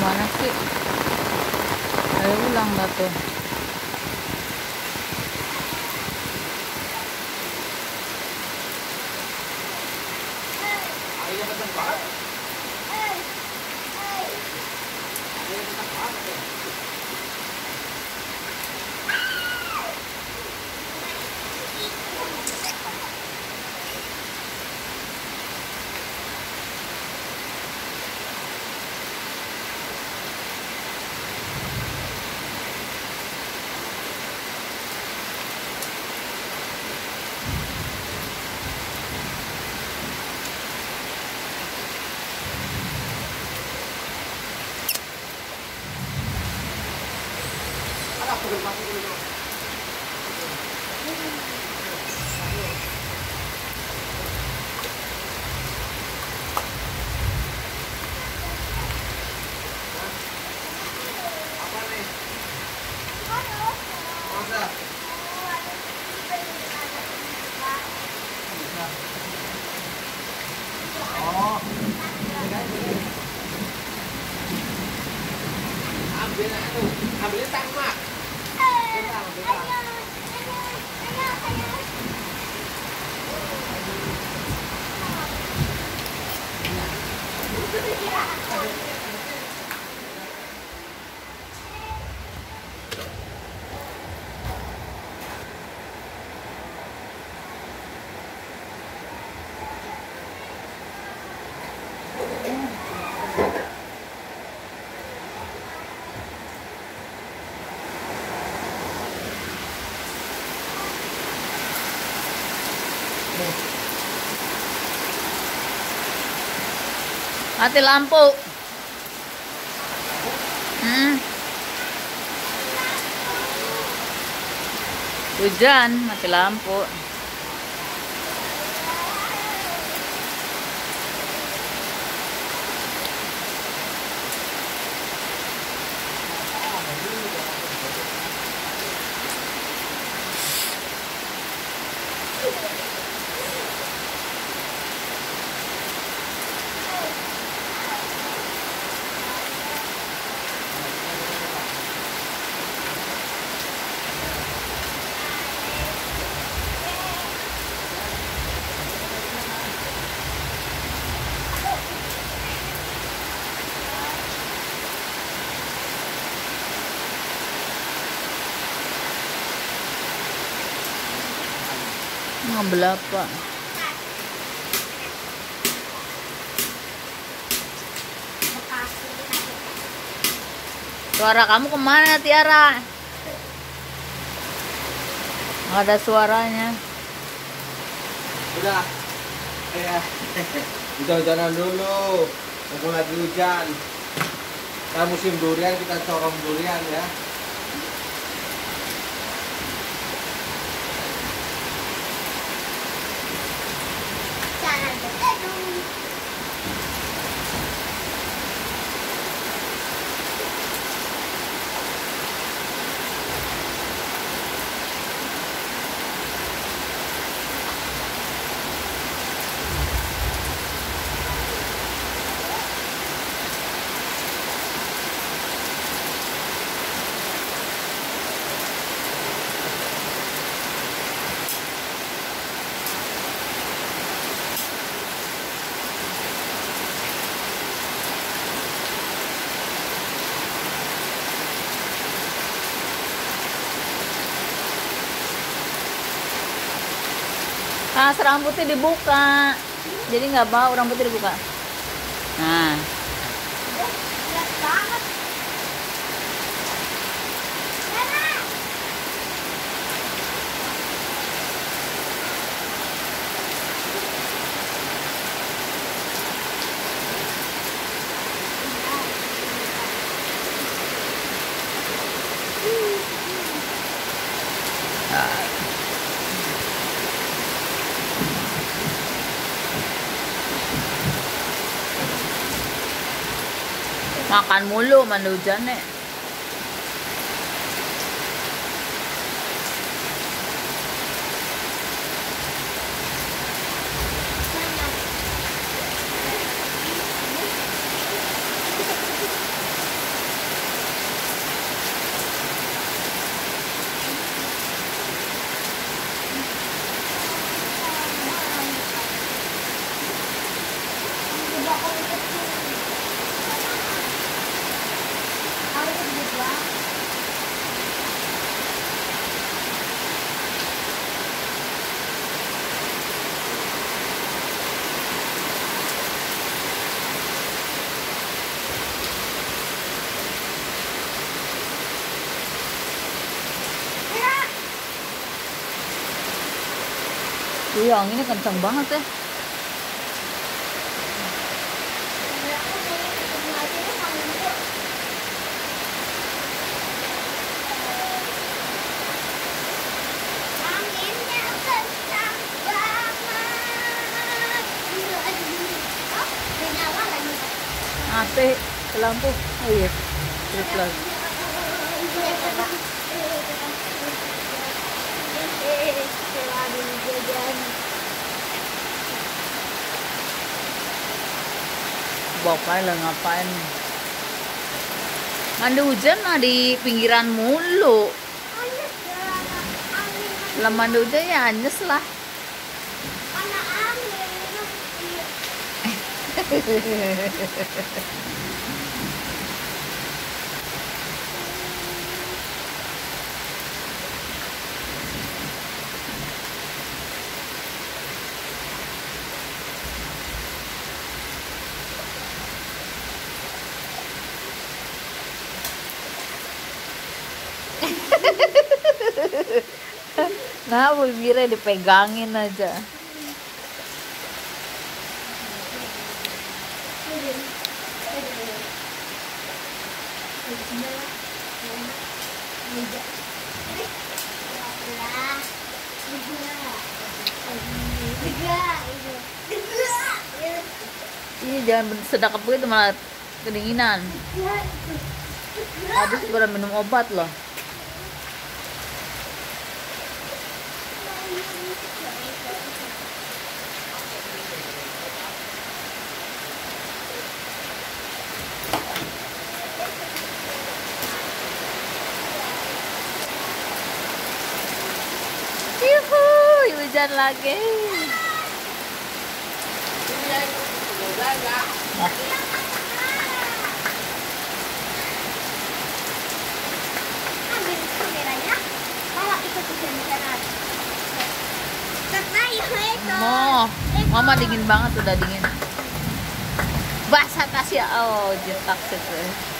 Mana sih? Ayo ulang dah tuh. Ambilnya sama. Mati lampu. Hujan, mati lampu. Ngambil apa? Suara kamu kemana, Tiara? Nggak ada suaranya. Udah. Hujan-hujanan dulu. Mumpung lagi hujan. Nah, musim durian, kita corong durian ya. Tas rambutnya dibuka, jadi nggak bau, rambutnya dibuka. Nah, makan mulu mandi hujan nih. Iya, anginnya kencang banget ya. Mati lampu. Oh iya, trip lagi. Bapak lah ngapain? Mandi hujan mah di pinggiran mulu. Lah mandi hujan ya anyes lah. Nah, bibirnya dipegangin aja. Iya, jangan sedekap begitu malah kedinginan. Habis baru minum obat loh. Yuhu, hujan lagi. Ambil kameranya, bawa ikut hujan-hujanan. Karena itu. Mama dingin banget, udah dingin. Basah tas ya, oh jetak sih.